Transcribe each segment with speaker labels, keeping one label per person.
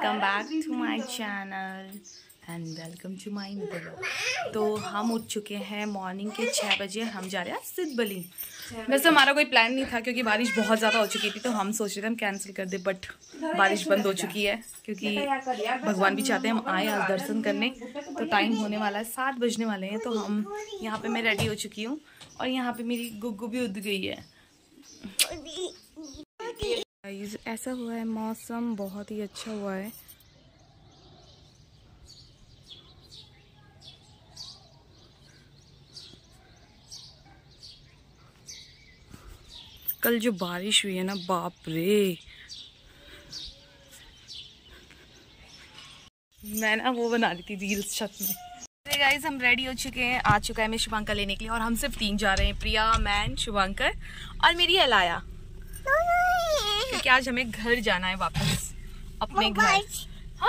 Speaker 1: Welcome back to my channel and welcome to my blog. तो हम उठ चुके हैं मॉर्निंग के 6 बजे। हम जा रहे हैं सिद्धबली। वैसे हमारा कोई प्लान नहीं था क्योंकि बारिश बहुत ज़्यादा हो चुकी थी, तो हम सोच रहे थे हम कैंसिल कर दे, बट बारिश बंद हो चुकी है क्योंकि भगवान भी चाहते हैं हम आए आज दर्शन करने। तो टाइम होने वाला है, 7 बजने वाले हैं। तो हम यहाँ पे मैं रेडी हो चुकी हूँ और यहाँ पे मेरी गुग्गू भी उड़ गई है। ऐसा हुआ है, मौसम बहुत ही अच्छा हुआ है। कल जो बारिश हुई है ना, बाप रे। मैं ना वो बना रही थी रील्स छत में। गाइस हम रेडी हो चुके हैं, आ चुका है मैं शुभांकर लेने के लिए और हम सिर्फ 3 जा रहे हैं, प्रिया, मैं, शुभांकर और मेरी अलाया, क्योंकि आज हमें घर जाना है वापस अपने घर। हाँ?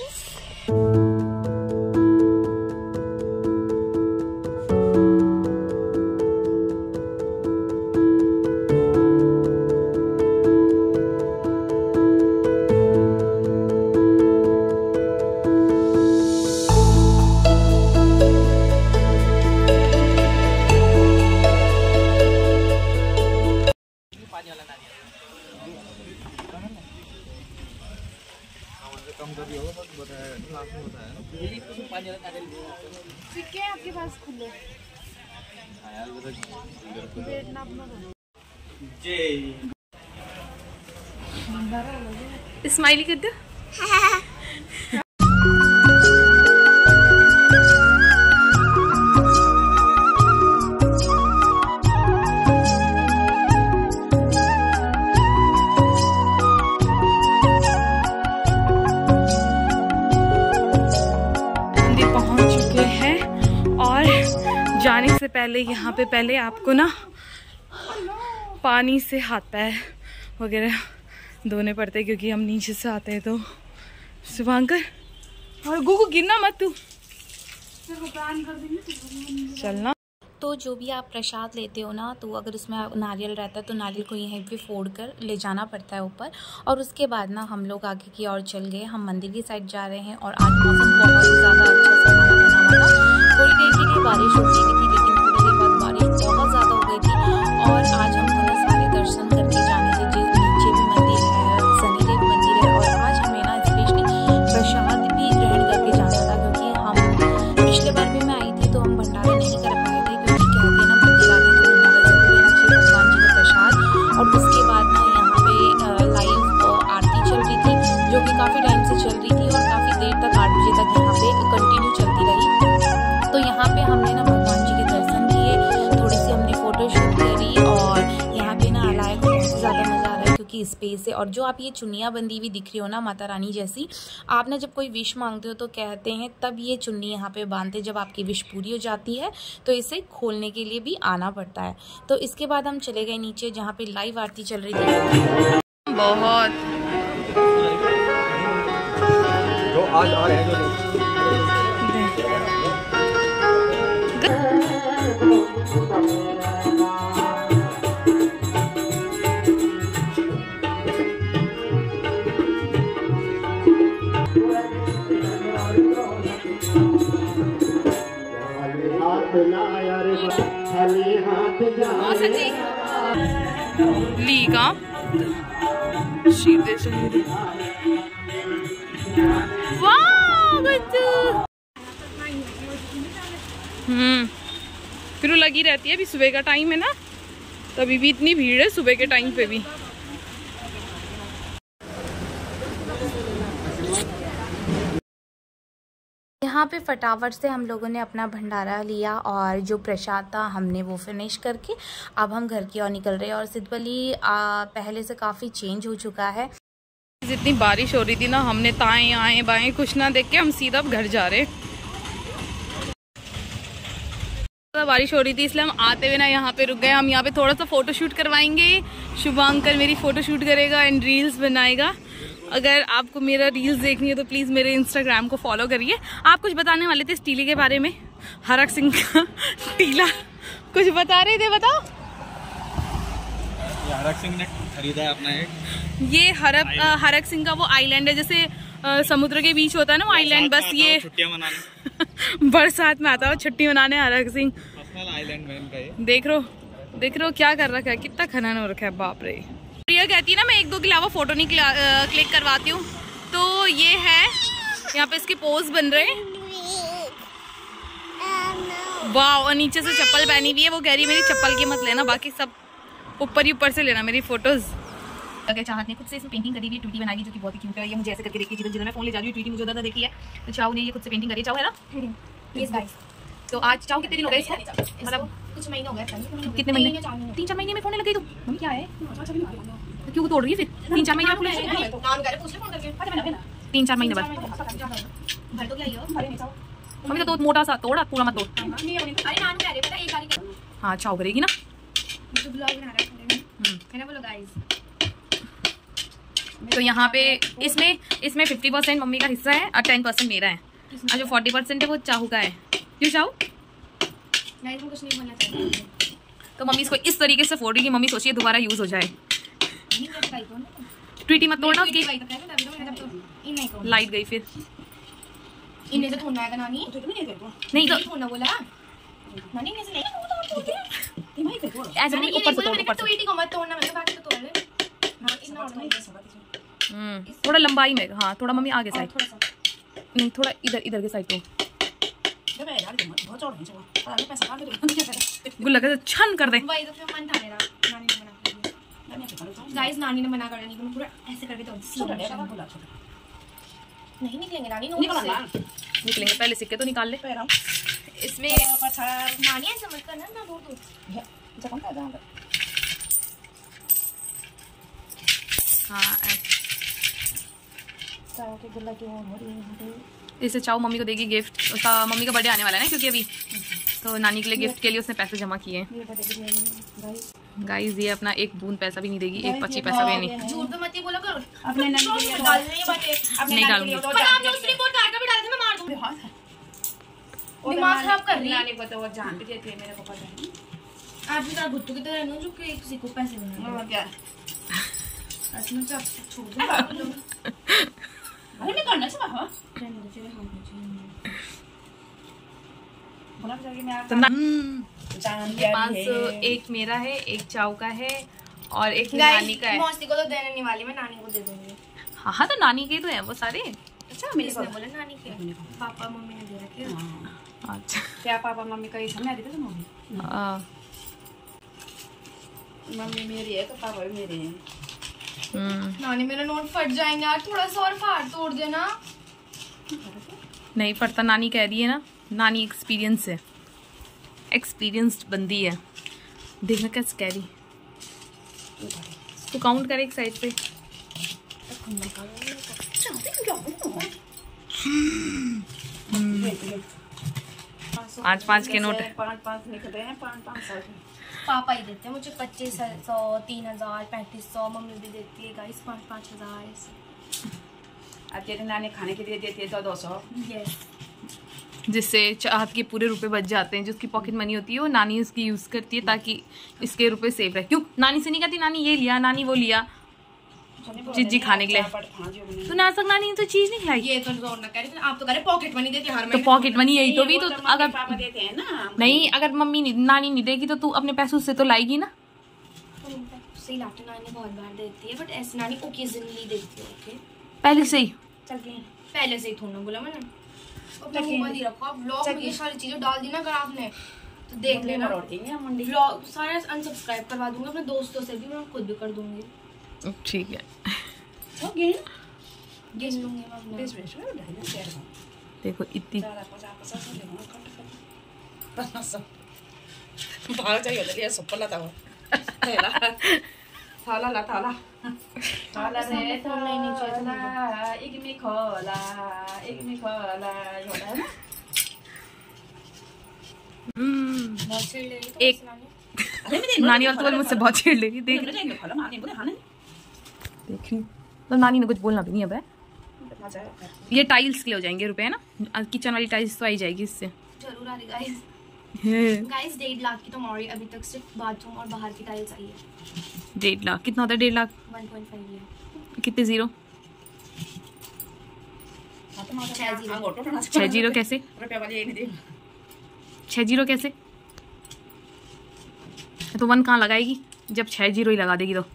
Speaker 1: आपके पास खुले स्माइली कर दो। जाने से पहले यहाँ पे पहले आपको ना पानी से हाथ पैर वगैरह धोने पड़ते हैं क्योंकि हम नीचे से आते हैं। तो शुभांकर और गुगु गिरना मत तू, चलना। तो जो भी आप प्रसाद लेते हो ना, तो अगर उसमें नारियल रहता है तो नारियल को यहीं पे फोड़ कर ले जाना पड़ता है ऊपर। और उसके बाद ना हम लोग आगे की ओर चल गए, हम मंदिर की साइड जा रहे हैं। और आज मौसम बहुत ही ज़्यादा अच्छा से हमारा बना हुआ था। थोड़ी देर के लिए बारिश हो गई थी, लेकिन थोड़ी देर बाद बारिश बहुत ज़्यादा हो गई थी। और आज हमको ना सारे दर्शन करके जाने थे, जो नीचे भी मंदिर है, शनिदेव मंदिर है। और आज हमें ना स्पेशली प्रसाद भी ग्रहण करके जाना था, क्योंकि हम पिछले बार भी मैं आई थी तो हम भंडारा नहीं कर पाए थे, क्योंकि कहते हैं ना मंदिर आते तो भंडारा जरूर लेना चाहिए भगवान जी का प्रसाद। और उसके बाद ना यहाँ पे लाइव आरती चल रही थी, जो कि काफ़ी टाइम से चल रही थी और काफ़ी देर तक 8 बजे तक यहाँ पे कंटिन्यू चलती रही। तो यहाँ पे हमने ना भगवान जी के दर्शन किए, थोड़ी सी हमने फोटो शूट करी। और यहाँ पे ना अलाय को बहुत ज़्यादा मज़ा आ रहा है क्योंकि स्पेस है। और जो आप ये चुन्नियाँ बंदी हुई दिख रही हो ना माता रानी जैसी, आप ना जब कोई विश मांगते हो तो कहते हैं तब ये चुन्नी यहाँ पे बांधते, जब आपकी विश पूरी हो जाती है तो इसे खोलने के लिए भी आना पड़ता है। तो इसके बाद हम चले गए नीचे जहाँ पे लाइव आरती चल रही थी। बहुत जो आज आ रहे हैं ली का सीधे से फिर लगी रहती है। अभी सुबह का टाइम है ना, तभी भी इतनी भीड़ है सुबह के टाइम पे भी। यहाँ पे फटाफट से हम लोगों ने अपना भंडारा लिया और जो प्रसाद था हमने वो फिनिश करके अब हम घर की ओर निकल रहे हैं। और सिद्धबली पहले से काफ़ी चेंज हो चुका है। जितनी बारिश हो रही थी ना, हमने ताएं आए बाएं कुछ ना देख के हम सीधा घर जा रहे। बारिश हो रही थी इसलिए हम आते हुए ना यहाँ पे रुक गए। हम यहाँ पे थोड़ा सा फोटो शूट करवाएंगे, शुभांकर मेरी फोटो शूट करेगा एंड रील्स बनाएगा। अगर आपको मेरा रील्स देखनी है तो प्लीज़ मेरे इंस्टाग्राम को फॉलो करिए। आप कुछ बताने वाले थे इस टीले के बारे में, हरक सिंह का टीला कुछ बता रहे थे, बताओ।
Speaker 2: हरक सिंह ने खरीदा है अपना एक,
Speaker 1: ये हरक सिंह का वो आइलैंड है, जैसे समुद्र के बीच होता है ना वो आइलैंड, बस ये
Speaker 2: छुट्टियां मनाने
Speaker 1: बरसात में आता है छुट्टी मनाने हरक सिंह।
Speaker 2: आइलैंड में इनका ये
Speaker 1: देख रो क्या कर रखा है, कितना खनन हो रखा है, बाप रे। प्रिया कहती है ना मैं 1-2 के अलावा फोटो नहीं क्लिक करवाती हूँ, तो ये है यहाँ पे इसके पोज बन रहे हैं। वाह, और नीचे से चप्पल पहनी हुई है। वो कह रही है मेरी चप्पल की मत लेना, बाकी सब ऊपर से लेना मेरी फोटोज। अगर चाहत ने खुद से इसमें पेंटिंग करी हुई है, ट्वीटी बनाई जो कि बहुत ही क्यूट है। ये मुझे ऐसे करके देखी जिधर मैं फोन ले जा रही हूँ, ट्वीटी मुझे उधर देखी है, तो चाऊ ने ये खुद से पेंटिंग करी। चाऊ है ना, यस गाइस। तो आज चाऊ कितने दिन हो गए इसको, मतलब
Speaker 3: कुछ महीने हो गए।
Speaker 1: कितने महीने? 3-4 महीने में फोन लगी। तो मम्मी क्या है, क्यों तोड़ रही है फिर? 3-4 महीने में 3-4 महीने बाद मम्मी तो मोटा सा तोड़ा, पूरा मत तोड़। हाँ चाऊ करेगी ना। तो यहाँ पे इसमें 50% मम्मी का हिस्सा है और 10% मेरा है, और जो 40% है वो चाहू का है। क्यों चाहू?
Speaker 3: कुछ नहीं बोलना चाहिए।
Speaker 1: तो मम्मी इसको इस तरीके से फोड़ रही है कि मम्मी सोचिए दोबारा यूज हो जाए। ट्वीटी मत तोड़ना उसकी, लाइट गई फिर।
Speaker 3: इन्हें से थोड़ा है नानी,
Speaker 1: नहीं तो
Speaker 3: थोड़ा बोला नानी, इन्हें से नहीं
Speaker 1: ऐसे नहीं, ऊपर से तोड़, ऊपर से।
Speaker 3: को मत तोड़ना, मतलब बाकी तो तोड़ ले। हां इतना और
Speaker 1: थोड़ा लंबाई में, हाँ थोड़ा मम्मी आगे साइड, नहीं थोड़ा इधर के साइड तो गुल्ला का छन कर दे।
Speaker 3: वही तो फिर मन था मेरा, नानी ने मना कर दिया। गाइस नानी ने मना कर दिया, पूरा ऐसे करके तो नहीं निकलेंगे नानी,
Speaker 1: निकलेंगे। पहले सिक्के तो निकाल ले इसमें।
Speaker 3: नानी ऐसे मत करना ना, दूर
Speaker 1: हाँ इसे चाऊ मम्मी को देगी गिफ्ट। उसका मम्मी का बर्थडे आने वाला है ना, क्योंकि अभी तो नानी के लिए गिफ्ट के लिए उसने पैसे जमा किए। गाइस ये अपना एक बूंद पैसा भी नहीं देगी, एक 25 पैसा भी नहीं।
Speaker 3: झूठ तो मत ही बोला करो,
Speaker 4: अपने नानी के लिए
Speaker 3: डाल रही है बातें।
Speaker 1: नहीं डालूंगी।
Speaker 3: पर आप उस रिपोर्ट कार्ड का भी डाल दे, मैं मार दूंगी। दिमाग खराब कर रही है।
Speaker 4: नानी को तो वो जान भी देती है, मेरे को पता है।
Speaker 3: आप भी तो भुट्टू की तरह जो कि किसी को पैसे देना
Speaker 4: और क्या
Speaker 3: असली से छोड़ दो।
Speaker 4: अरे मैं करना चाहता हूं बोला जाके मैं
Speaker 1: तो
Speaker 4: जान दिया
Speaker 1: पास
Speaker 4: है।
Speaker 1: एक मेरा है, एक चाऊ का है और एक
Speaker 3: गाइस
Speaker 1: नानी का है।
Speaker 3: मौसी को तो देने नहीं वाली, मैं नानी को दे दूंगी।
Speaker 1: हाँ तो नानी के तो है वो सारे।
Speaker 4: अच्छा मेरे को
Speaker 3: बोला नानी के, पापा मम्मी ने दे रखे।
Speaker 1: अच्छा
Speaker 4: क्या पापा मम्मी का ही समझ रही थी मम्मी। मम्मी मेरी है तो पापा भी मेरे हैं।
Speaker 3: नानी मेरा नोट फट जाएंगे यार, थोड़ा सा और फाड़ तोड़ देना।
Speaker 1: नहीं पड़ता, नानी कह रही है ना, नानी एक्सपीरियंस है, एक्सपीरियंस्ड बंदी है। देखना कैसे कह रही, तो काउंट करे एक साइड पे। 5-5 के नोट
Speaker 4: 5-5 निकल रहे हैं, 5-5
Speaker 3: पापा ही देते हैं मुझे 2500, 3000, 3500। मम्मी भी देती है गाइस 5-5 हजार।
Speaker 4: अब तेरे नानी खाने के लिए देती है 200।
Speaker 3: यस,
Speaker 1: जिससे चाहत के पूरे रुपए बच जाते हैं। जो उसकी पॉकेट मनी होती है वो नानी उसकी यूज करती है ताकि इसके रुपए सेव रहे। क्यों नानी से नहीं कहती नानी ये लिया, नानी वो लिया, चीजी खाने के लिए। तो नासक नानी ने तो चीज नहीं खाई।
Speaker 3: ये तो जोर ना कह रही, आप तो कह रहे पॉकेट मनी देती है हर
Speaker 1: तो
Speaker 3: महीने।
Speaker 1: पॉकेट मनी यही तो भी तो अगर
Speaker 4: पापा देते हैं ना।
Speaker 1: नहीं, अगर मम्मी नानी नहीं देगी तो तू अपने पैसों से तो लाएगी ना।
Speaker 3: सही लाटे नानी बहुत बार देती है, बट ऐसे नानी ओकेजनली देती है। ओके
Speaker 1: पहले से ही
Speaker 4: चल के
Speaker 3: पहले से ही थोड़ा बोला मैंने। अपना मोबाइल ही रखो, आप व्लॉग में ये सारी चीजें डाल दी ना अगर आपने तो देख लेना। व्लॉग सारे अनसब्सक्राइब करवा दूंगी अपने दोस्तों से भी, मैं खुद भी कर दूंगी।
Speaker 1: ठीक है।
Speaker 3: गिन लूंगी मैं अपने।
Speaker 1: देखो इतनी
Speaker 4: बाहर चाहिए तो लिया सुपला था वो थाला ला थाला थाला रे थाला एक में खोला योला है
Speaker 3: बहुत छेड़ ले रही तो
Speaker 1: एक नानी वाला तो मुझसे बहुत छेड़ ले रही। देख रही तो नानी ने कुछ बोलना भी नहीं अब है। ये टाइल्स के हो जाएंगे रुपए ना, किचन वाली टाइल्स तो आई जाएगी इससे
Speaker 3: जरूर आ रही गाइस। गाइस 1.5 लाख की तो हमारी अभी तक सिर्फ बाथरूम और बाहर की टाइल्स आई है।
Speaker 1: 1.5 लाख कितना होता है? 1.5 लाख
Speaker 3: 1.5 है।
Speaker 1: कितने जीरो? छह जीरो कैसे? 6 जीरो कैसे? तो 1 कहाँ लगाएगी जब 6 जीरो ही लगा देगी तो?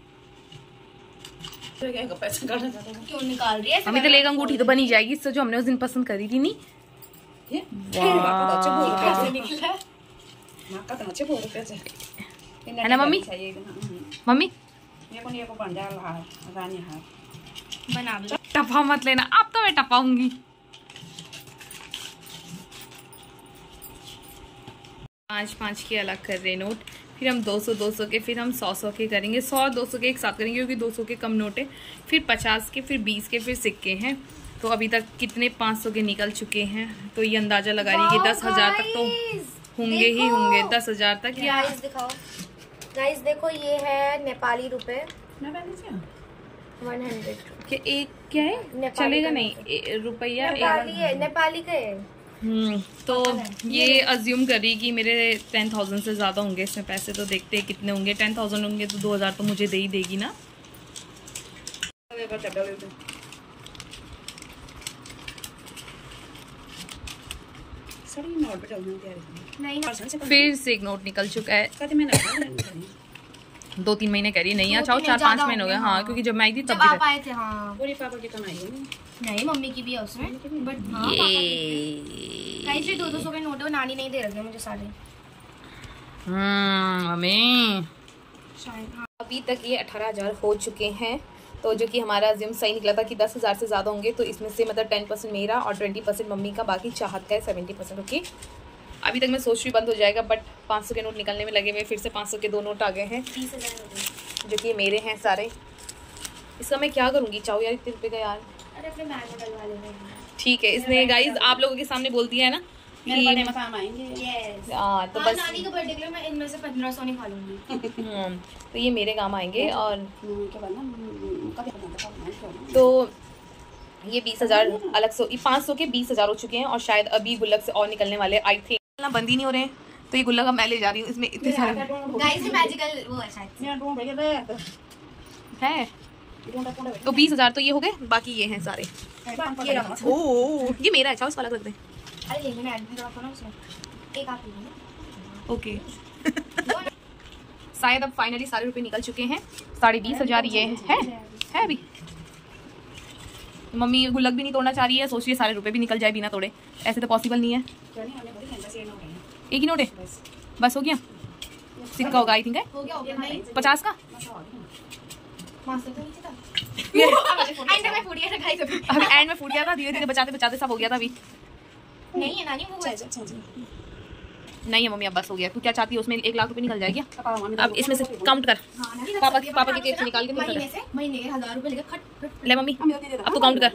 Speaker 3: क्यों निकाल रही है?
Speaker 1: हमें तो लेगा अंगूठी तो बनी जाएगी इससे, जो हमने उस दिन पसंद करी थी नहीं। है ना मम्मी? मम्मी
Speaker 3: बना लो।
Speaker 1: टपा मत लेना, अब तो मैं टपाऊंगी। 5-5 के अलग कर रहे नोट, फिर हम 200 के, फिर हम 100 के करेंगे। 100-200 के एक साथ करेंगे क्योंकि 200 के कम नोट है। फिर 50 के, फिर 20 के, फिर सिक्के हैं। तो अभी तक कितने 500 के निकल चुके हैं, तो ये अंदाजा लगा रही है 10,000 तक तो होंगे ही होंगे। 10,000 तक या
Speaker 3: गाइस दिखाओ, गाइस देखो ये है नेपाली रुपए 100
Speaker 1: क्या एक क्या है चलेगा नहीं रुपया
Speaker 3: नेपाली है, नेपाली का है।
Speaker 1: तो ये अज्यूम करी कि मेरे 10,000 से ज़्यादा होंगे इसमें पैसे। तो देखते हैं कितने होंगे। 10,000 होंगे तो 2,000 तो मुझे दे ही देगी ना। फिर से एक नोट निकल चुका है। 2-3 महीने कह रही नहीं, अच्छा 4-5 महीने हो गए। हाँ क्योंकि जब मैं आई थी तब
Speaker 3: आप आए थे। हाँ पापा की कमाई नहीं, मम्मी की भी है उसमें, बट हाँ गाइस ये 200 के नोट है, नानी नहीं दे रखे मुझे सारे।
Speaker 1: मम्मी अभी तक ये 18,000 हो चुके हैं। तो जो कि हमारा जिम सही निकला था कि 10,000 से ज़्यादा होंगे। तो इसमें से मतलब 10% मेरा और 20% मम्मी का, बाकी चाहत का है 70%। ओके अभी तक मैं सोच रही बंद हो जाएगा, बट 500 के नोट निकलने में लगे हुए। फिर से 500 के 2 नोट आ गए हैं
Speaker 3: 30,000
Speaker 1: जो कि मेरे हैं सारे। इसका मैं क्या करूँगी? चाहो यार इतने रुपये का यार।
Speaker 3: अरे अपने बैग में डलवा लेना। ठीक
Speaker 1: है इसने गाइज आप लोगों के सामने बोल दिया है ना तो बस
Speaker 3: नानी का बर्थडे के लिए मैं इनमें से 1500 निकालूंगी।
Speaker 1: तो ये मेरे काम आएंगे। और तो ये 20,000 अलग से 500 के 20,000 हो चुके हैं। और शायद अभी गुल्लक से और निकलने वाले आई थिंक ना बंद ही नहीं हो रहे हैं। तो ये गुल्लक मैं ले जा रही हूँ, इसमें इतने सारे
Speaker 3: गाइस ये मैजिकल वो है शायद
Speaker 1: है। तो 20,000 तो ये हो गए, बाकी ये हैं सारे। ओह ये मेरा है, अच्छा उसको अलग रख दे।
Speaker 3: अरे लेकिन मैं ऐड भी थोड़ा ना उसमें एक आप ले
Speaker 1: ओके शायद अब फाइनली सारे रुपए निकल चुके हैं। 20,500 ये है अभी। मम्मी गुल्लक भी नहीं तोड़ना चाह रही है, सोच रही है सारे रुपए भी निकल जाए बिना तोड़े। ऐसे तो पॉसिबल नहीं है। एक ही नोट है बस, हो गया। सिक्का होगा आई थिंक है 50 का।
Speaker 3: एंड में फूट
Speaker 1: गया था, धीरे धीरे बचाते बचाते सब हो गया था अभी।
Speaker 3: नहीं है नानी वो
Speaker 1: नहीं है मम्मी अब बस हो गया। तू क्या चाहती है उसमें 1 लाख रुपए निकल जाएगी? अब इसमें से काउंट कर। पापा की जेब से निकाल के
Speaker 3: महीने के 1,000 रुपए लेके खट
Speaker 1: ले मम्मी। अब तू काउंट कर,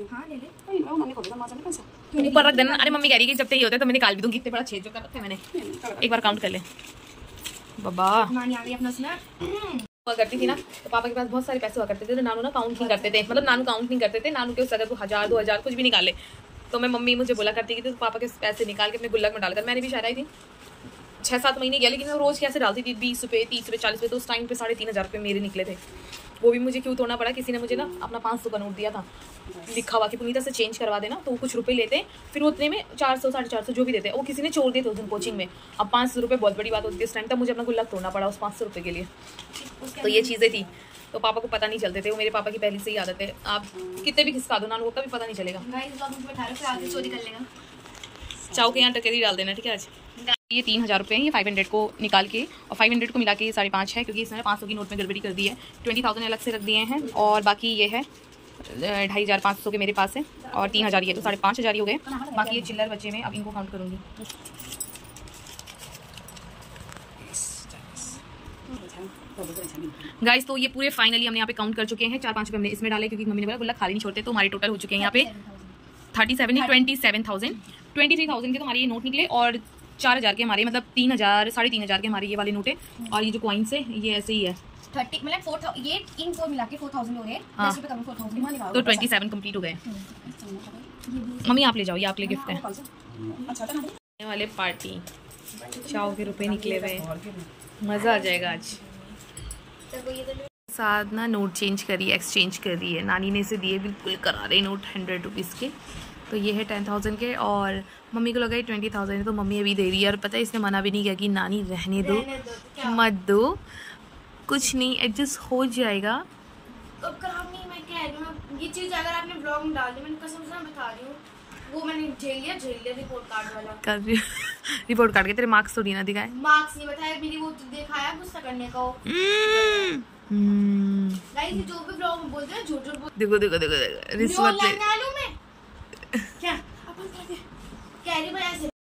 Speaker 1: ऊपर रख देना। अरे मम्मी कह रही है कि जब तक ये होता है तो मैं निकाल भी दूंगी। इतने बड़ा छेद जो कर रखा है मैंने, एक बार काउंट कर ले बाबा।
Speaker 3: नानी आ गई अपना उसमें
Speaker 1: हुआ करती थी ना, तो पापा के पास बहुत सारे पैसे हुआ करते थे। तो नानू ना काउंट नहीं करते थे, मतलब नानू काउंट नहीं करते थे। नानू के उस अगर तू 1,000 2,000 कुछ भी निकाले तो मैं मम्मी मुझे बोला करती थी तो पापा के पैसे निकाल के अपने गुल्लक में डालकर। मैंने भी शायद आई थी 6-7 महीने गया, लेकिन मैं रोज़ कैसे डालती थी 20 रुपये 30 रुपये 40 रुपये। तो उस टाइम पे 3,500 रुपये मेरे निकले थे। वो भी मुझे क्यों तोड़ना पड़ा, किसी ने मुझे ना अपना 500 का नोट दिया था लिखा हुआ कि पुनीता से चेंज करवा देना। तो वो कुछ रुपए लेते हैं, फिर उतने में 400 450 जो भी देते हैं वो किसी ने छोड़ दिए थे उस दिन कोचिंग में। अब 500 रुपये बहुत बड़ी बात होती है इस टाइम। तब मुझे अपना गुल्लक तोड़ना पड़ा उस 500 रुपये के लिए। तो ये चीज़ें थी, तो पापा को पता नहीं चलते थे। वो मेरे पापा की पहले से ही आदत है, आप कितने भी खिसका दो नानू को कभी पता नहीं चलेगा। चाव के यहाँ टकेरी डाल देना ठीक है। आज ये 3,000 रुपये हैं, ये 500 को निकाल के और 500 को मिला के ये 5.5 है, क्योंकि इसने 500 की नोट में गड़बड़ी कर दी है। 20,000 अलग से रख दिए हैं और बाकी ये है 2,500 के मेरे पास है और 3,000 ये, तो 5,500 ही हो गए। बाकी ये चिल्लर बचे में, अब इनको काउंट करूँगी। गाइस तो ये पूरे फाइनली हमने यहाँ पे काउंट कर चुके हैं। 4-5 रुपये हमने इसमें डाले क्योंकि मम्मी ने बोला गुल्लक खाली नहीं छोड़ते। तो हमारे टोटल हो चुके हैं यहाँ पे 27,000 23,000 के तो हमारे ये नोट निकले और 4,000 के हमारे, मतलब 3,000 3,500 के हमारे ये वाले नोट है। और ये जो कॉइन्स है ये ऐसे ही है
Speaker 3: 30 मतलब 4,000 ये इन को मिला के 4,000 हो गए। 10 रुपए कम 4,000
Speaker 1: तो 27 कंप्लीट हो गए। मम्मी आप ले जाओ, ये आपके गिफ्ट है वाले पार्टी। चाव के रुपए निकले हुए, मज़ा आ जाएगा आज। साधना नोट चेंज करी, एक्सचेंज कर रही है। नानी ने इसे दिए बिल्कुल करारे नोट 100 रुपीज़ के। तो ये है 10,000 के, और मम्मी को लगा 20,000 है, तो मम्मी अभी दे रही है। और पता है इसने मना भी नहीं किया कि नानी रहने दो, मत दो, कुछ नहीं, एडजस्ट हो जाएगा।
Speaker 3: अब खराब नहीं, मैं कह रही हूँ ये चीज़ अगर आपने ब्लॉग में डाल दी, मैंने कसम से बता रही हूँ, वो मैंने झेल लिया रिपोर्ट कार्ड वाला।
Speaker 1: कर रही रिपोर्ट कार्ड के तेरे मार्क्स थोड़ी ना दिखाए,
Speaker 3: मार्क्स नहीं बताया, मेरी वो तो दिखाया गुस्सा करने का। गाइस जो भी ब्लॉग में बोलते हैं झूठ बोल,
Speaker 1: देखो देखो देखो देखो रिश्वत ले।
Speaker 3: मैं क्या अपन कैरी पर ऐसे